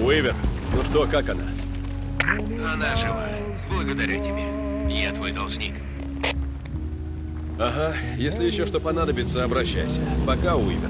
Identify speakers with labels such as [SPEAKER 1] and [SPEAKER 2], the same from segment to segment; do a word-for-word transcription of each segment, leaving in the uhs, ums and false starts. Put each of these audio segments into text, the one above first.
[SPEAKER 1] Уивер, ну что, как она?
[SPEAKER 2] Она жива. Благодаря тебе. Я твой должник.
[SPEAKER 1] Ага, если еще что понадобится, обращайся. Пока, Уивер.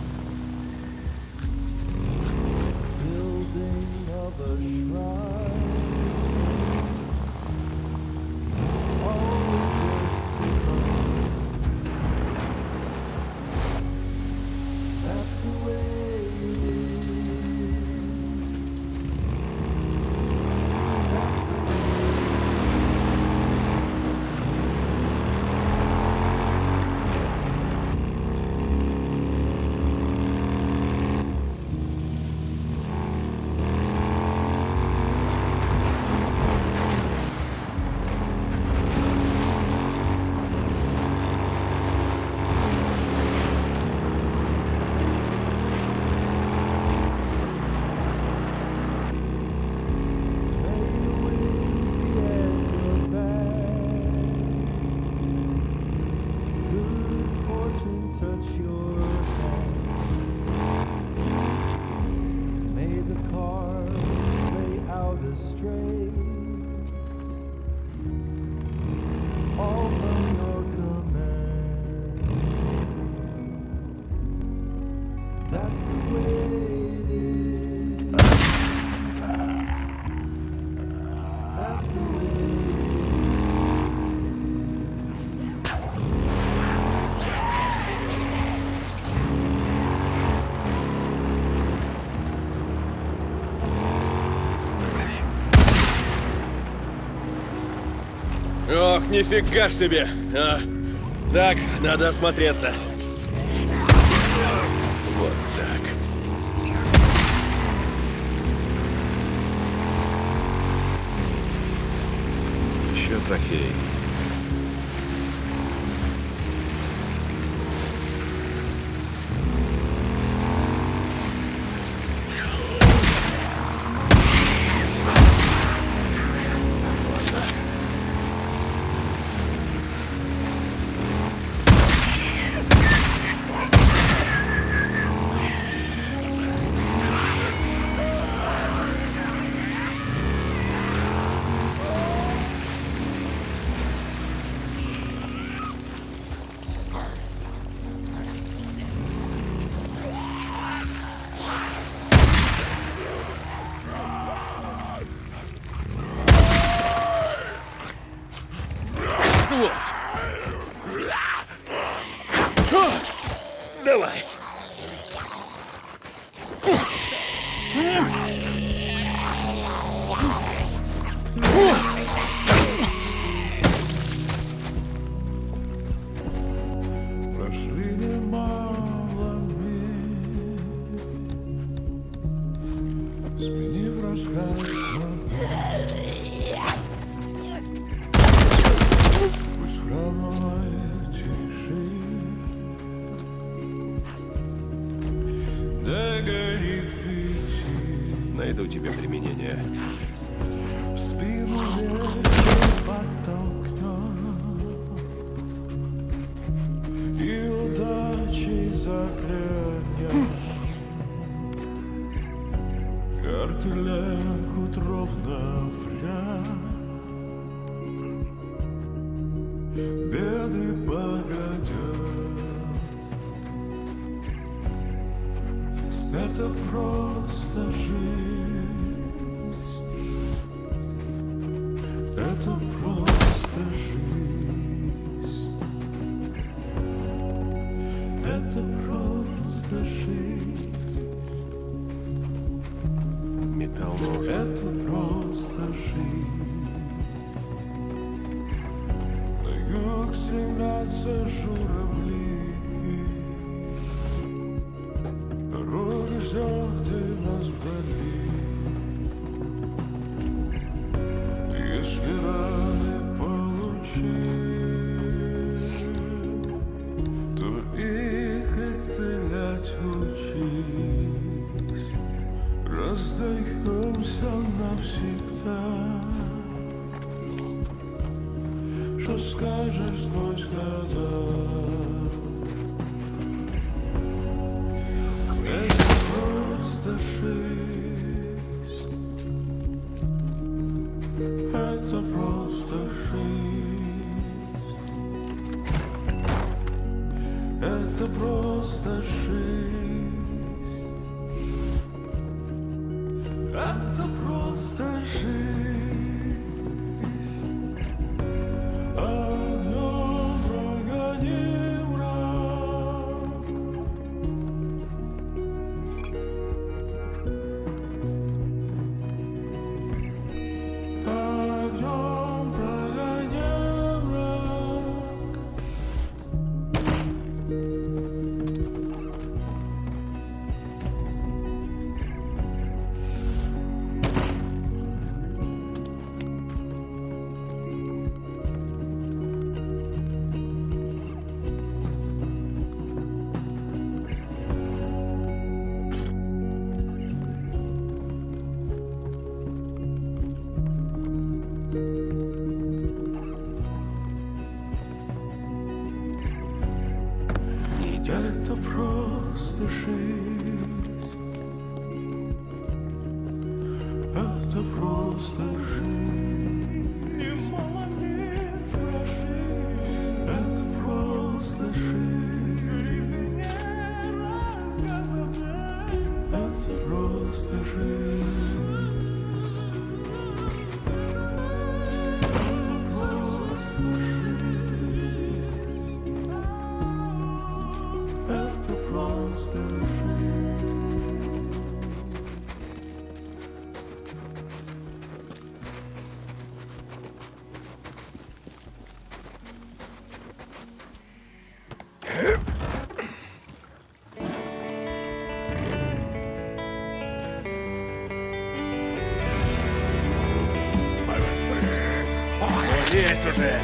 [SPEAKER 1] Ох, нифига ж себе! А, так, надо осмотреться. Вот так. Еще трофей. Давай.
[SPEAKER 3] Прошли немало миль, сменив рассказ пусть в храмовой тиши, да горит пути.
[SPEAKER 1] Найду тебе применение.
[SPEAKER 3] В спину ветер подтолкнет и удачей заглянет. Карты лягут ровно в ряд, беды погодят. Это просто жизнь, это просто жизнь, это просто жизнь,
[SPEAKER 1] Металл нужен.
[SPEAKER 3] это просто жизнь. На юг стремятся журавли, дороги ждет ты нас вдали. Если раны получил, то их исцелять учись. Раздаемся навсегда. Что скажешь сквозь года? Это просто жизнь, Это просто жизнь. Огнем прогони мрак. Огнем прогони мрак. Это просто жизнь. Это просто жизнь. Немало лет прошли. Это просто жизнь. Это просто жизнь. Это просто жизнь.
[SPEAKER 1] Здесь уже!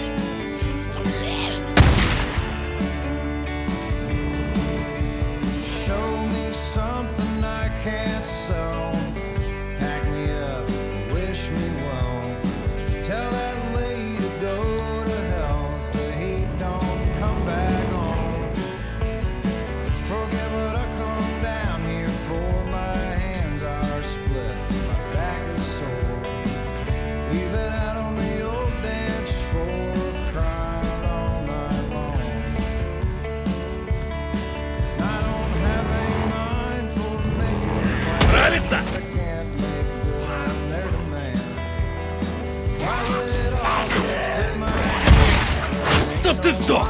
[SPEAKER 1] Чтоб ты сдох!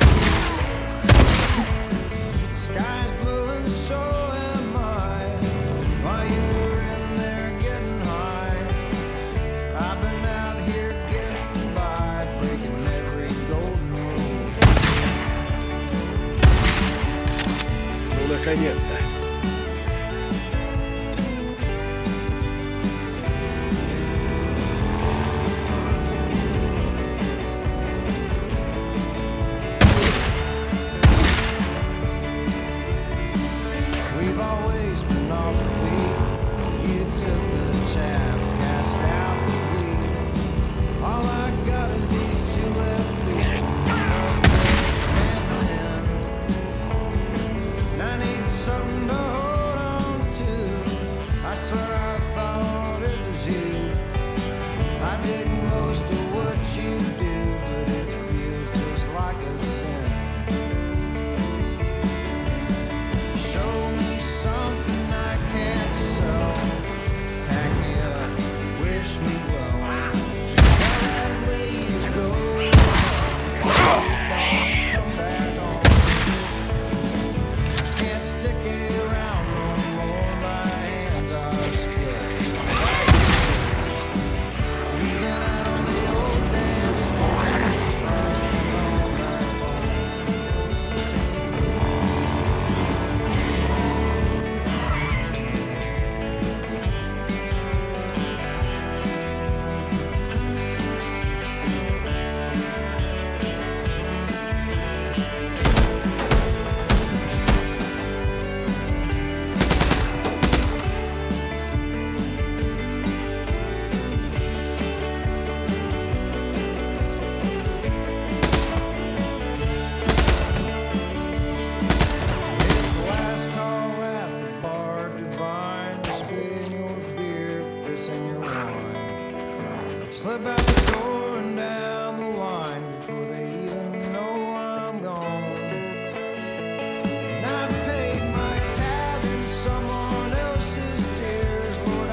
[SPEAKER 1] Ну, наконец-то!
[SPEAKER 4] Slip out the door and down the line before they even know I'm gone. And I paid my tab in someone else's tears. Lord,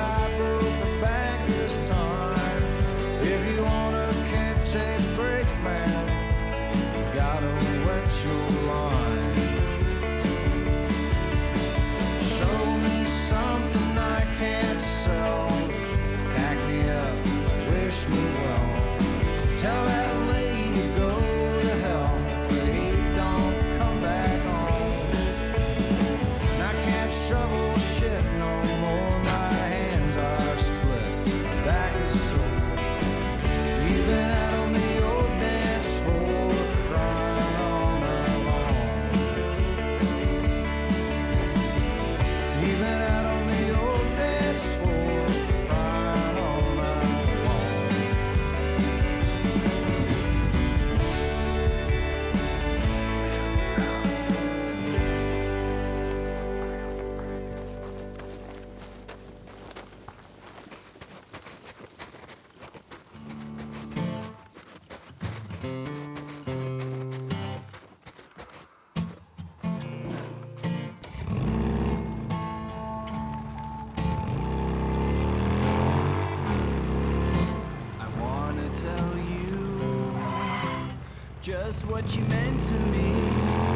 [SPEAKER 4] just what you meant to me.